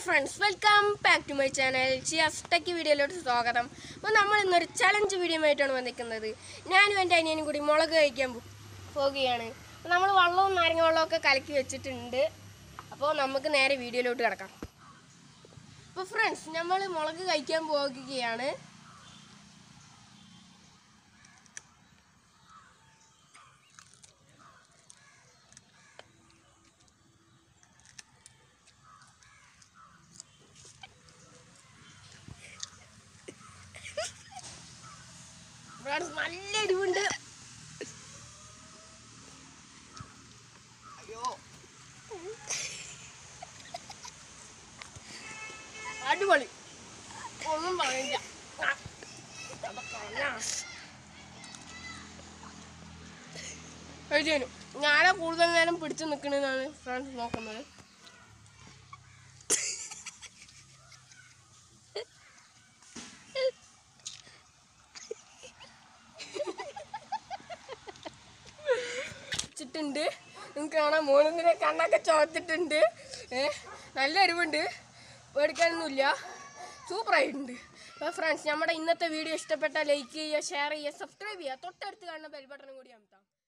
Friends, welcome back to my channel. Chiyas tech വീഡിയോയിലോട്ട് സ്വാഗതം. അപ്പോൾ നമ്മൾ ഇന്നൊരു ചലഞ്ച് വീഡിയോ ആയിട്ടാണ് വന്നിരിക്കുന്നത്. ഞാനും എൻ്റെ അനിയനും കൂടി മുളക് കഴിക്കാൻ പോവുകയാണ്. നമ്മൾ വെള്ളവും നാരങ്ങ വെള്ളമൊക്കെ കലക്കി വെച്ചിട്ടുണ്ട്. അപ്പോൾ നമുക്ക് നേരെ വീഡിയോയിലോട്ട് കിടക്കാം. അപ്പോൾ ഫ്രണ്ട്സ്, നമ്മൾ മുളക് കഴിക്കാൻ പോകുകയാണ്. നല്ല എരിവുണ്ട്. അയ്യോ, അടിപൊളി, ഒന്നും പറയില്ല. ഞാനാ കൂടുതൽ നേരം പിടിച്ചു നിൽക്കണെന്നാണ് ഫ്രണ്ട്സ് നോക്കുന്നത്. നിങ്ങൾക്ക് കാണാം, മോനിങ്ങനെ കണ്ണൊക്കെ ചോർത്തിട്ടുണ്ട്. നല്ല എരിവുണ്ട്, പേടിക്കാനൊന്നുമില്ല, സൂപ്പറായിട്ടുണ്ട്. അപ്പോൾ ഫ്രണ്ട്സ്, നമ്മുടെ ഇന്നത്തെ വീഡിയോ ഇഷ്ടപ്പെട്ടാൽ ലൈക്ക് ചെയ്യുക, ഷെയർ ചെയ്യുക, സബ്സ്ക്രൈബ് ചെയ്യുക, തൊട്ടടുത്ത് കാണുന്ന ബെൽ ബട്ടണും കൂടി അമർത്താം.